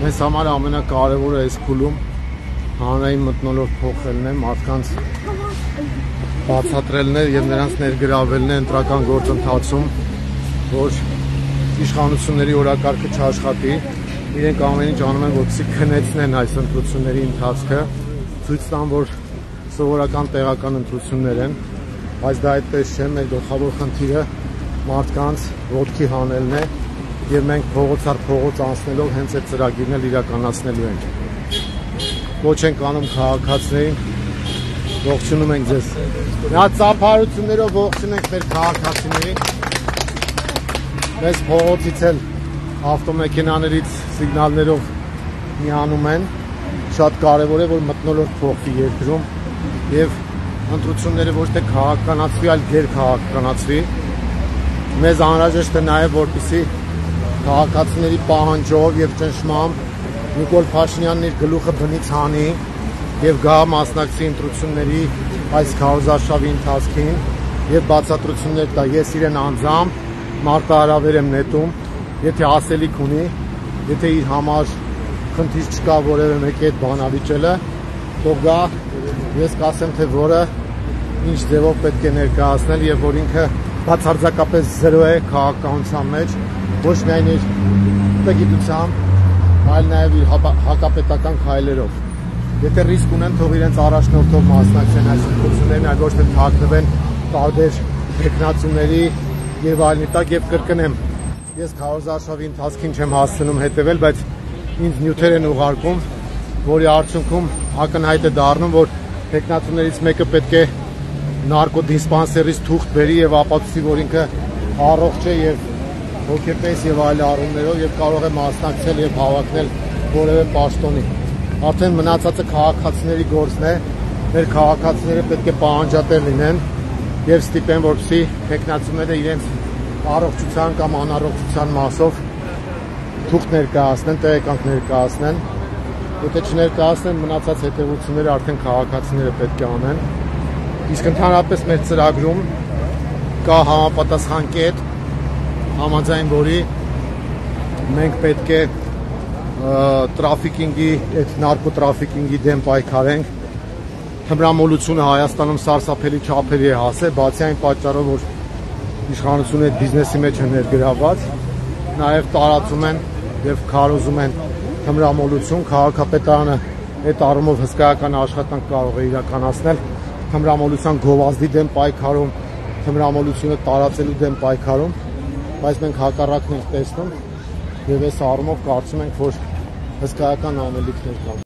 Մեզ համար ամենակարևորը այս փուլում հանրային մթնոլորտ փոխելն է, մարդկանց բացատրելն է եւ նրանց ներգրավելն է ընտրական գործընթացում, որ իշխանությունների օրակարգը չաշխատի, իրենք ամեն ինչ անում են, որպեսզի քնեցնեն այս ընտրությունների ընթացքը, ցույց տան, որ սովորական տեղական ընտրություններ են, բայց դա այդպես չէ, մեր գլխավոր խնդիրը մարդկանց ոտքի հանելն է եւ մենք փողոց առ փողոց անցնելով հենց այդ ծրագիրն էլ իրականացնելու ենք։ Ոչ ենք անում քաղաքացիներին, ողջունում ենք ձեզ։ Նա ծափարություններով ողջունենք մեր քաղաքացիներին։ Մեզ փողոցից էլ ավտոմեքենաներից սիգնալներով միանում են։ Շատ կարևոր է, որ մթնոլորտ փոխվի երկրում եւ ընտրությունները ոչ թե քաղաքականացվի, այլ գերքաղաքականացվի։ Մեզ անհրաժեշտ է նաեւ, որպեսզի քաղաքացիների պահանջով եւ ճնշմամբ Նիկոլ Փաշինյանն իր գլուխը բնից հանի եւ գա մասնակցի ընտրությունների այս քարոզարշավի ընթացքին եւ բացատրություններ տա։ Ես իրեն անձամբ մարտահրավեր եմ նետում, եթե ասելիք ունի, եթե իր համար խնդիր չկա որևէ մեկի հետ բանավիճելը, թող գա, ես կասեմ, թե որը ինչ ձևով պետք է ներկայացնել եւ որ ինքը բացարձակապես զրո է քաղաքականության մեջ, ոչ միայն իր գիտությամբ, այլ նաեւ իր հակապետական քայլերով։ Եթե ռիսկ ունեն, թող իրենց առաջնորդով մասնակցեն այս ընտրություններին, այլ ոչ թե թաքնվեն տարբեր տեխնացուների եւ այլնի տակ եւ կրկնեմ։ Ես քարոզարշավի ընթացքին չեմ հասցնում հետեւել, բայց ինձ նյութեր են ուղարկում, որի արդյունքում ակնհայտ է դառնում, որ տեխնացուներից մեկը պետք է նարկոդիսպանսերից թուղթ բերի եւ ապացուցի, որ ինքը առողջ է եւ հոգեպես եւ այլ առումներով եւ կարող է մասնակցել եւ հավակնել որևէ պաշտոնի։ Արդեն մնացածը քաղաքացիների գործն է։ Մեր քաղաքացիները պետք է պահանջատեր լինեն եւ ստիպեն, որպեսզի տեխնացուները իրենց առողջության կամ անառողջության մասով թուղթ ներկայացնեն, տեղեկանք ներկայացնեն։ Եթե չներկայացնեն, մնացած հետևությունները արդեն քաղաքացիները պետք է անեն։ Իսկ ընդհանրապես մեր ծրագրում կա համապատասխան կետ, համաձայն որի մենք պետք է տրաֆիկինգի, այդ նարկոտրաֆիկինգի դեմ պայքարենք։ Թմրամոլությունը Հայաստանում սարսափելի չափերի է հասել, բացի այն պատճառով, որ իշխանությունը այդ բիզնեսի մեջ է ներգրավված, նաև տարածում են եւ քարոզում են թմրամոլություն, քաղաքապետարանը այդ առումով հսկայական աշխատանք կարող է իրականացնել թմրամոլության գովազդի դեմ պայքարում, թմրամոլությունը տարածելու դեմ պայքարում, բայց մենք հակառակն ենք տեսնում եւ այս առումով կարծում ենք, որ հսկայական անելիքներ կան։